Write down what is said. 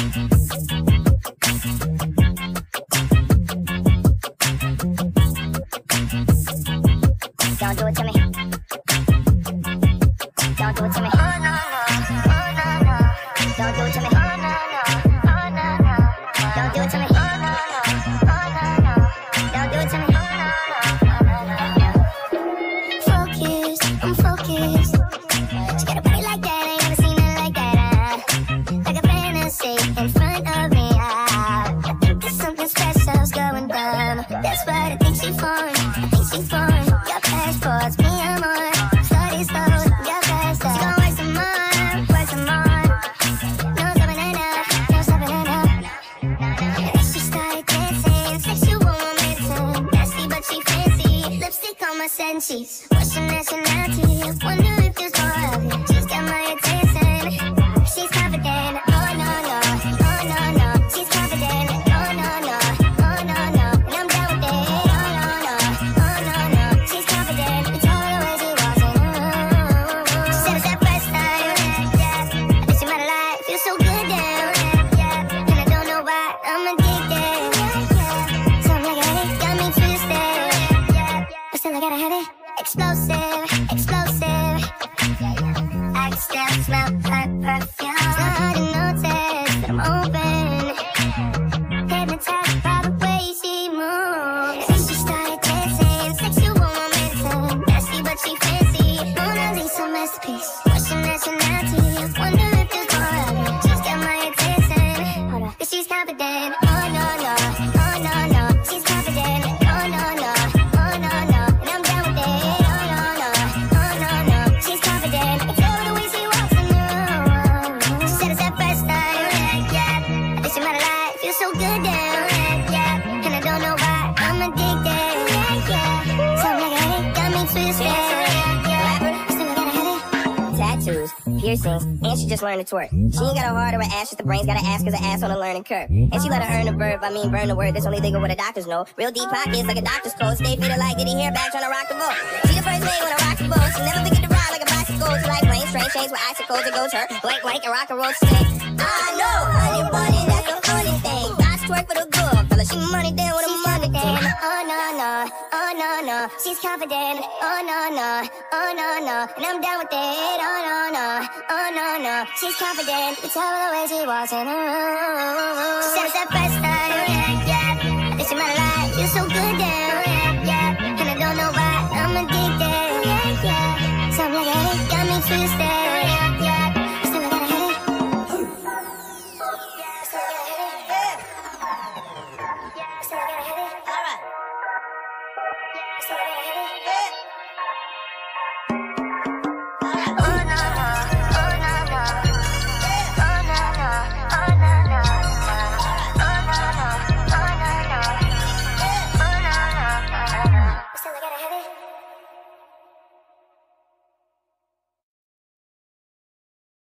Don't do it to me. Don't do it to me. Don't do it to me. Don't do it to me. Don't do it to me. Focused, I'm focused. She got a body like that, I ain't never seen it like that. Like a fantasy in front of me. I think there's something special's going down. That's what I think she foreign. I think she foreign. Got passports, me I'm on. Study slow, got fast. She gon' work some more, work some more. No stopping it up, no stopping it up. And then she started dancing, sexual momentum. Nasty but she fancy, lipstick on my senses. What's your nationality? Wonder if there's more of you. She's got my attention. She's confident. Oh no no, oh no no. She's confident. Oh no no, oh no no. And I'm down with it. Oh no no, oh no no. She's confident. It's all the way she walks in. She said it's that first time. I think she might have lied. Feels so good down. And I don't know why I'm addicted. Something like a headache got me twisted. But still I gotta have it. Explosive, explosive. I can still smell her perfume. It's not hard to notice that I'm open, hypnotized by the way she moves. And she started dancing, sexual momentum. Nasty but she fancy. Mona Lisa masterpiece. What's your nationality? Wonder if there's more of you. She's got my attention. Hold on, 'cause she's confident. Oh no no, oh no no. She's confident. Oh no no, oh no no. And I'm down with it. Oh no no, oh no no. She's confident. I can tell the way she walks in the room. She said it's that first time. I think she might have lied. Feels so good down. And I don't know why I'm addicted. Something like a headache got me twisted. Still I gotta have it. Tattoos, piercings, and she just learned to twerk. She ain't got a heart or an ass, just the brains. Got an ass 'cause her ass on a learning curve. And she let her earn the verb, I mean burn the word. That's only legal what the doctors know. Real deep pockets like a doctor's code. Stay fitted like Diddy hair back trying to rock the boat. She the first lady when I rock the boat. She never forget to ride like a bicycle. She like planes, straight chains with icicles. It goes her blank blank and rock and roll. She say, I know, honey bunny, that's the funny thing. God's twerk for the good fella. She money down with a money thing. Oh no no, oh no no. She's confident. Oh no no, oh no no. And I'm down with it. Oh no no, oh no no. She's confident. You tell the way she walks in the room. She said it's that first time. I think she might have lied. You're so good down. And I don't know why I'm addicted. Something like a headache got me twisted. Still I gotta have it. Still I gotta have it. Still I gotta have it. All right. Still I gotta have it.